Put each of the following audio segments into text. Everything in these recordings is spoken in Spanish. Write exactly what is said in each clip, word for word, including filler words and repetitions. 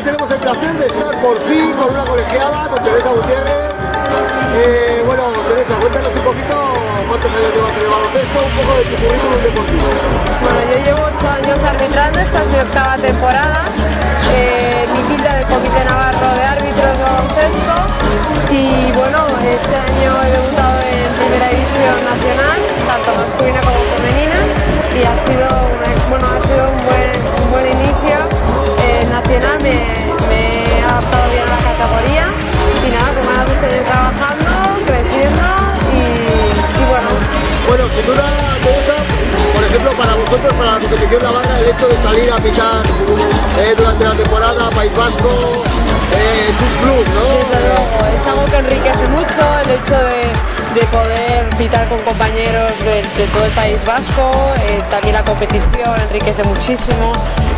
tenemos el placer de estar por fin con una colegiada, con Teresa Gutiérrez. Eh, bueno, Teresa, cuéntanos un poquito cuántos años llevas en el baloncesto, un poco de tu currículum deportivo. Bueno, yo llevo ocho años arbitrando, esta es mi octava temporada, eh, mi quinta del Comité Navarro de Árbitros de Baloncesto y bueno, este año he debutado en Primera División Nacional, tanto masculina como femenina, y ha sido, una, bueno, ha sido un, buen, un buen inicio. Eh, nacional me, me he adaptado bien a la categoría y nada, con ganas de seguir trabajando, creciendo y, y bueno. Bueno, sin duda, Teresa, por ejemplo, para vosotros, para la competición navarra, el hecho de salir a pitar eh, durante la temporada, País Vasco, eh, es un plus, ¿no? Desde luego, es algo que enriquece mucho, el hecho de, de poder pitar con compañeros de, de todo el País Vasco, eh, también la competición enriquece muchísimo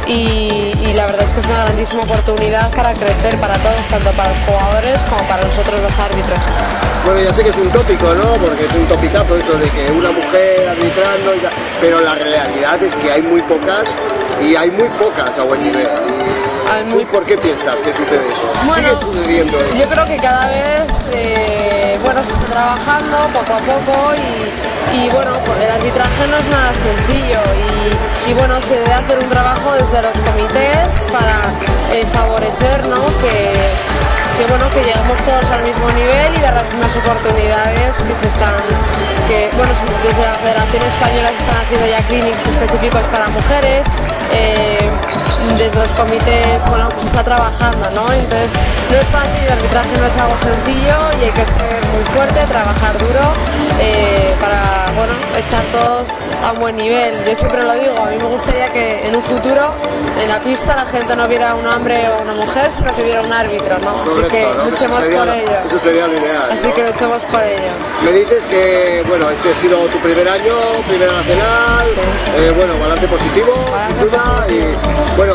y, y la verdad es que es una grandísima oportunidad para crecer para todos, tanto para los jugadores como para nosotros los árbitros. Bueno, ya sé que es un tópico, ¿no? Porque es un topicazo eso de que una mujer arbitrando y tal, pero la realidad es que hay muy pocas y hay muy pocas a buen nivel. Y muy... ¿Por qué piensas que sucede eso? Bueno, ¿Sigue sucediendo eso? Yo creo que cada vez eh, bueno, se está trabajando poco a poco y, y bueno, el arbitraje no es nada sencillo y, y bueno, se debe hacer un trabajo desde los comités para eh, favorecer, ¿no? que que bueno, que lleguemos todos al mismo nivel y dar las mismas oportunidades que se están, que bueno, desde la Federación Española se están haciendo ya clinics específicos para mujeres, eh, desde los comités, bueno, pues se está trabajando, ¿no? Entonces no es fácil, el arbitraje no es algo sencillo y hay que ser muy fuerte, trabajar duro eh, para, bueno, estar todos a un buen nivel. Yo siempre lo digo, a mí me gustaría que en un futuro en la pista la gente no viera un hombre o una mujer, sino que viera un árbitro, ¿no? Así que ¿no? luchemos sería, por ello. Eso sería lo ideal. Así ¿no? que luchemos por ello. Me dices que, bueno, este ha sido tu primer año, primera nacional, sí. eh, bueno, balance positivo, balance sin duda, positivo. Y bueno,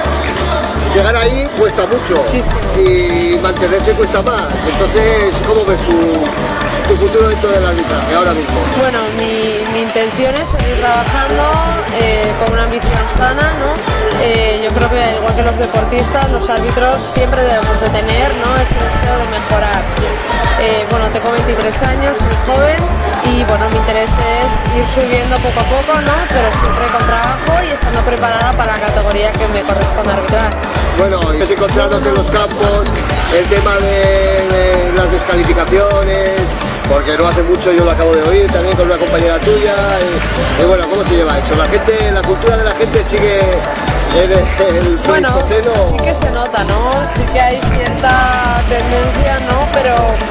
llegar ahí cuesta mucho sí, sí. y mantenerse cuesta más. Entonces, ¿cómo ves tu, tu futuro dentro del arbitraje ahora mismo? Bueno, mi, mi intención es seguir trabajando eh, con una ambición sana, ¿no? Eh, yo creo que igual que los deportistas, los árbitros siempre debemos de tener, ¿no? Ese deseo de mejorar. Eh, bueno, tengo veintitrés años, soy joven y bueno, mi interés es ir subiendo poco a poco, ¿no? Pero siempre con trabajo y estando preparada para la categoría que me corresponde arbitrar. Bueno, y encontrándote en los campos, el tema de, de las descalificaciones, porque no hace mucho yo lo acabo de oír también con una compañera tuya, y, y bueno, ¿cómo se lleva eso? La gente, la cultura de la gente sigue en el, el bueno, pleistoceno. Sí que se nota, ¿no? Sí que hay cierta tendencia, ¿no? Pero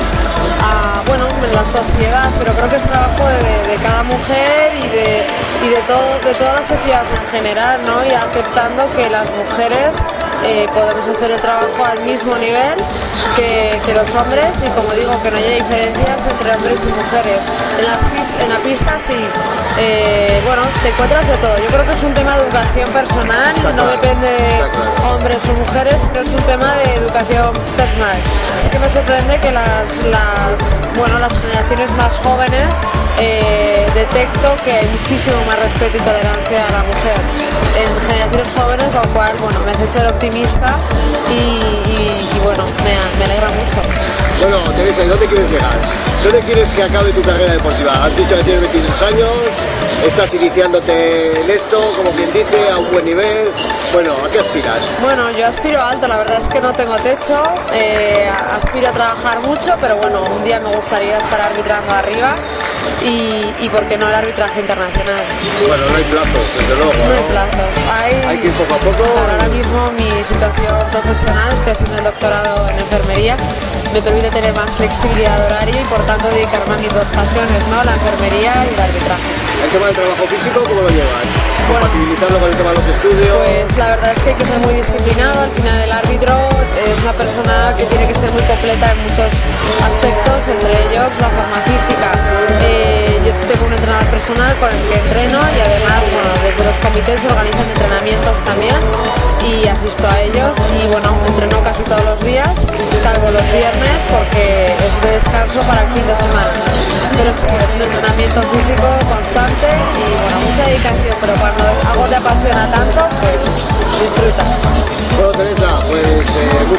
a, bueno, en la sociedad, pero creo que es trabajo de, de cada mujer y de, y de todo, de toda la sociedad en general, ¿no? Y aceptando que las mujeres Eh, podemos hacer el trabajo al mismo nivel que, que los hombres y como digo, que no haya diferencias entre hombres y mujeres. En la, en la pista sí, eh, bueno, te encuentras de todo. Yo creo que es un tema de educación personal, no depende de hombres o mujeres, pero es un tema de educación personal. Así que me sorprende que las, las, bueno, las generaciones más jóvenes eh, detecto que hay muchísimo más respeto y tolerancia a la mujer en generaciones jóvenes, lo cual, bueno, me hace ser optimista y, y, y bueno, me, me alegra mucho. Bueno, Teresa, ¿y dónde quieres llegar? ¿Dónde quieres que acabe tu carrera deportiva? Has dicho que tienes veintitrés años, estás iniciándote en esto, como quien dice, a un buen nivel. Bueno, ¿a qué aspiras? Bueno, yo aspiro alto, la verdad es que no tengo techo, eh, aspiro a trabajar mucho, pero bueno, un día me gustaría estar arbitrando arriba y, y ¿por qué no el arbitraje internacional? Bueno, no hay plazos, desde luego, ¿no? No hay plazos. Hay, hay que ir poco a poco. Claro, ahora mismo mi situación profesional, estoy haciendo el doctorado en enfermería, me permite tener más flexibilidad de horario y por tanto dedicarme a mis dos pasiones, ¿no? La enfermería y el arbitraje. ¿El tema del trabajo físico cómo lo llevas? Bueno, ¿compatibilizarlo con el tema de los estudios? Pues la verdad es que hay que ser muy disciplinado, al final el árbitro es una persona que tiene que ser muy completa en muchos aspectos, entre ellos la forma física. Eh, yo tengo un entrenador personal con el que entreno y además, bueno, desde los comités se organizan entrenamientos también y asisto a ellos y bueno, entreno casi todos los días, salvo los viernes porque es de descanso para el fin de semana. Pero sí, es un entrenamiento físico constante y bueno, mucha dedicación, pero cuando algo te apasiona tanto, pues disfruta. Bueno, Teresa, pues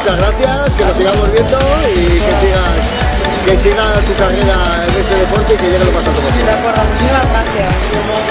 muchas gracias, que nos sigamos viendo y que sigas, que siga tu carrera en este deporte y que llegue lo más alto posible. De acuerdo, muchísimas gracias.